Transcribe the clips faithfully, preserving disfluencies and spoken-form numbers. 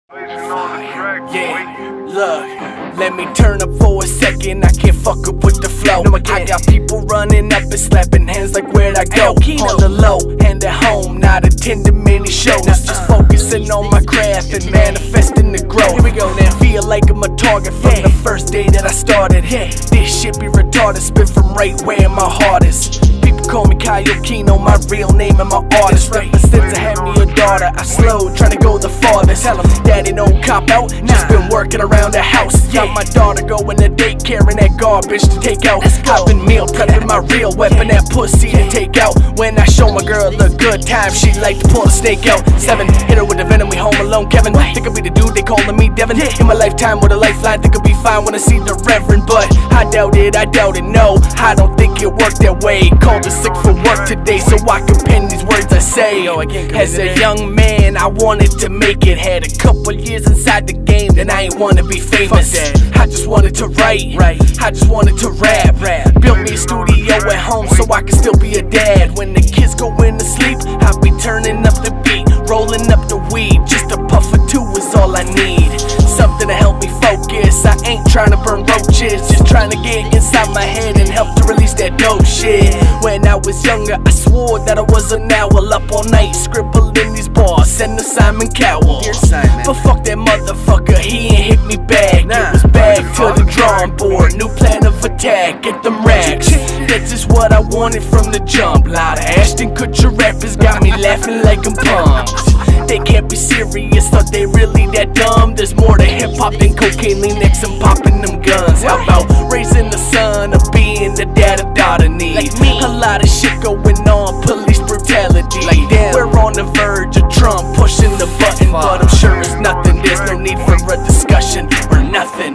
Yeah, look, let me turn up for a second, I can't fuck up with the flow. No, I got people running up and slapping hands like where'd I go? On the low, and at home, not attending many shows. Just focusing on my craft and manifesting the growth. Here we go now. Feel like I'm a target from the first day that I started. This shit be retarded, spit from right where my heart is. People call me KyleKeno, my real name and my artist. Represent to have me a daughter, I slowed, trying to go the farthest. Tell him daddy don't cop out, just been working around the house. Got my daughter going to daycare and that garbage to take out. I've been meal prepping my real weapon, that pussy to take out. When I show my girl a good time, she like to pull the snake out. Seven, hit her with the venom, we home alone, Kevin. Think I'll be the dude they calling me Devin. In my lifetime with a lifeline, think I'll be fine when I see the Reverend. But I doubt it, I doubt it, no, I don't think it worked that way. Called her sick for work today so I can pen these words I say. As a young man, I wanted to make it. Had a couple years inside the game, then I ain't wanna be famous. I just wanted to write, I just wanted to rap. Built me a studio at home so I can still be a dad. When the kids go in to sleep, I'll be turning up the beat, rolling up the weed. Just a puff or two is all I need. Something to help me focus. I ain't trying to burn roaches, just trying to get inside my head and help to release that dope shit. When I was younger, I swore that I was an owl, up all night scribbling these bars, send to Simon Cowell. But fuck that motherfucker, he ain't hit me back. It was back to the drawing board, new plan of attack, get them racks. That's just what I wanted from the jump. Loud Ashton Kutcher rappers got me laughing like I'm pumped. They can't be serious, thought they really that dumb. There's more to hip-hop than cocaine, Lean-X, and popping them guns. How about raising the son or being the dad a daughter need? A lot of shit going on, police brutality. Like damn, we're on the verge of Trump pushing the button, but I'm sure it's nothing. There's no need for a discussion or nothing.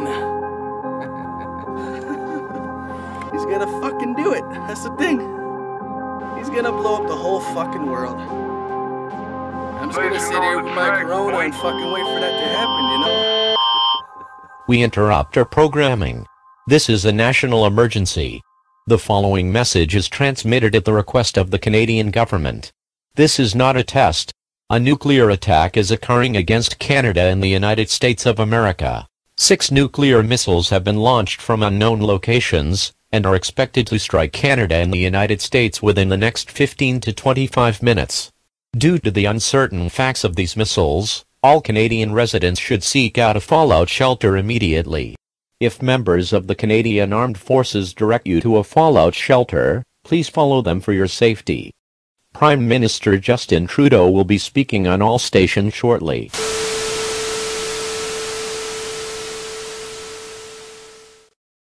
He's gonna fucking do it, that's the thing. He's gonna blow up the whole fucking world. I'm just gonna sit here with my corona and fucking wait for that to happen, you know? We interrupt our programming. This is a national emergency. The following message is transmitted at the request of the Canadian government. This is not a test. A nuclear attack is occurring against Canada and the United States of America. Six nuclear missiles have been launched from unknown locations, and are expected to strike Canada and the United States within the next fifteen to twenty-five minutes. Due to the uncertain facts of these missiles, all Canadian residents should seek out a fallout shelter immediately. If members of the Canadian Armed Forces direct you to a fallout shelter, please follow them for your safety. Prime Minister Justin Trudeau will be speaking on all stations shortly.